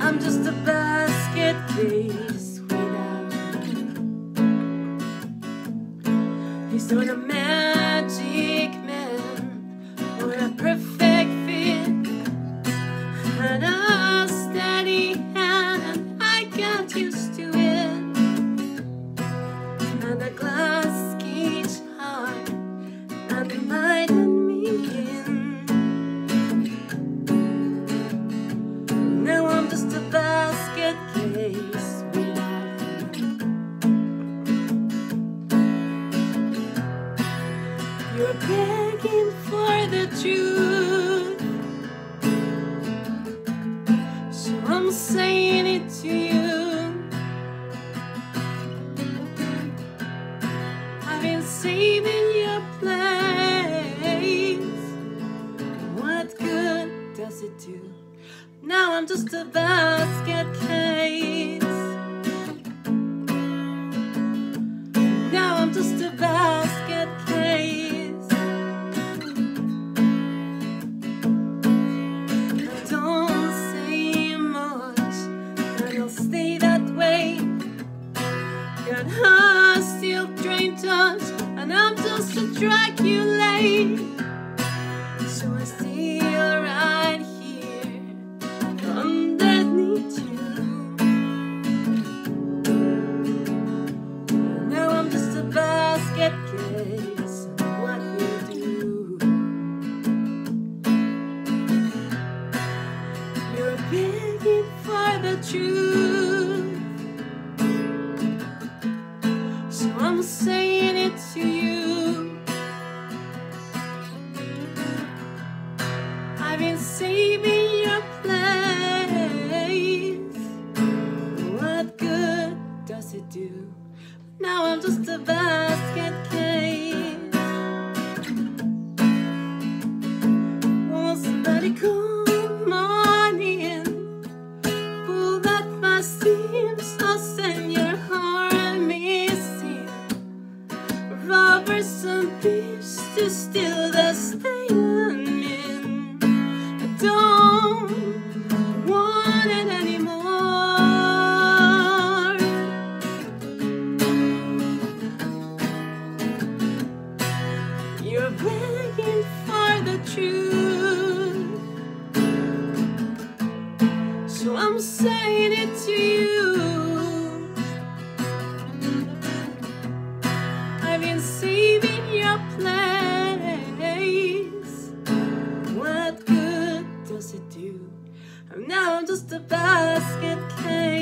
I'm just a basket case without you. He's not a magic man or a perfect fit, and a steady hand, and I got used to it. And a glass cage heart, and invited me in. Now I'm just a basket case without you. You're begging for the truth, so I'm saying it to you. I've been saving your place. What good does it do? Now I'm just a basket case. Now I'm just a basket case. I don't say much, and I'll stay that way. Got her still train touch, and I'm just a track you lay. So I stay right here underneath you. Now I'm just a basket case. What you do? You're begging for the truth, so I'm saying it to you. I've been saving your place. What good does it do? Now I'm just a basket case. Won't somebody come on in, pull at my seams, I'll send your heart missing. Robbers and thieves to steal the stealing in. I don't want it anymore. You're begging for the truth, so I'm saying it to you. I've been saving your place. What good does it do? Now I'm just a basket case.